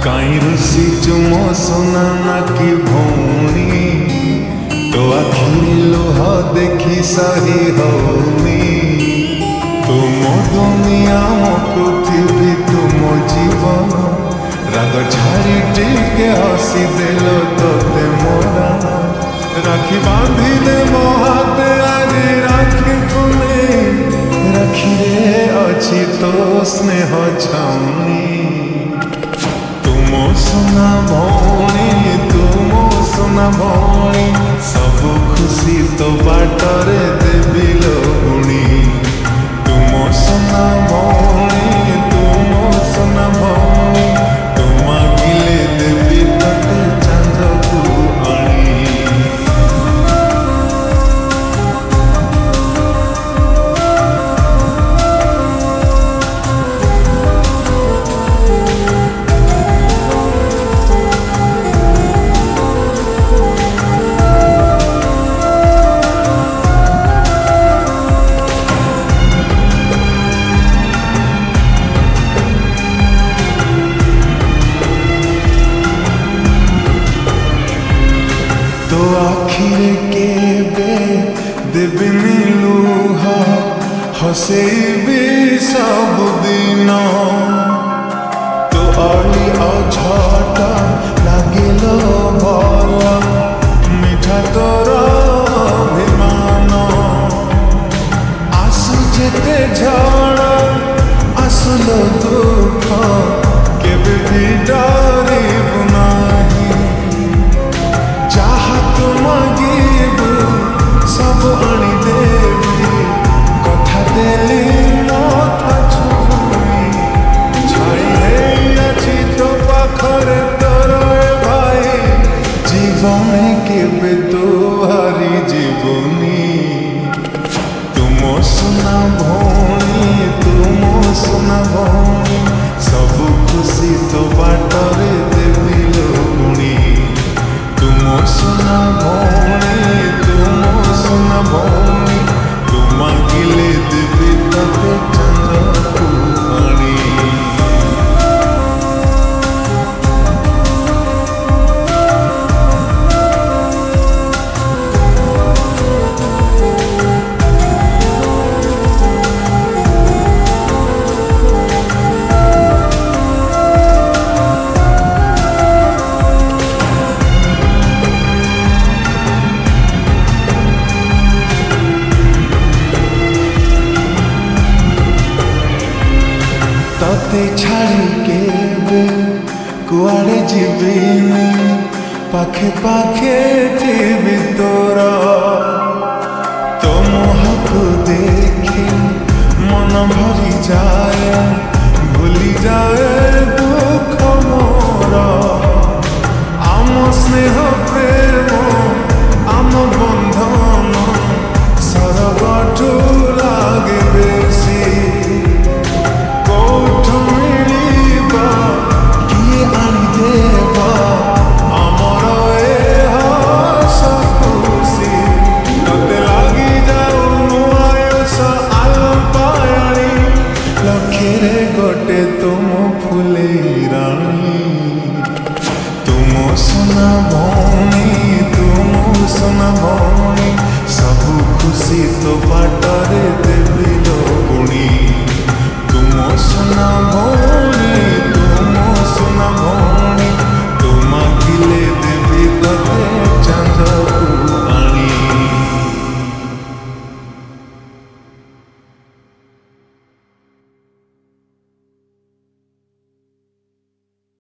काई रुसी चुमो सोना ना की भौणी तो आखिरी लुह देखी सही होनी तुम दुनिया मो पृथ्वी तुम जीवन राग छाड़ी टिके हसी देल तोते मोरा राखी बांधी दे मो हाथ आज राखी पुने राखी रे अच्छी तो स्नेह छाउनी तुम सुना भौणी तुम सुना भौणी सब खुशी तो बाटरे देवी लोगुणी तुम सुना भौणी तुम सुना भौणी तुम गिले देवी तटे चांद को आनी तो आखिर के देविनी लुह हसेबी सब दिन तो अली अझटा लागिल भल मिठा तोर अभिमान आसु जेते झड़ आसुल दुख केबे भी डरिबु नाही मागिबू सब आनी देवी कथा देली मथा छुई छाई है अच्छी तो पाखरे तोर भाई जीवन केबे तो हारी जीवनी तुम सुना भौणी तुम सुना भौणी सब खुशी तो बाटरे देवी लोगुणी तुम सुना भौणी तुम सुना भौणी तुम गिले देवी तते चंद को आनी तते छाड़ी के कुआड़े जीविनी पाखे पाखे थी तोरा तो मुहको देखी मन भरी जाए भूली जाए दुख मोरा आम स्नेह प्रेम आम बंधन सरगठू लागे बेसी गोटे तुम फुले रानी तुम सुना भौणी तुम सुना भौणी सब खुशी तो बाटरे देवी लोगुणी तुम सुना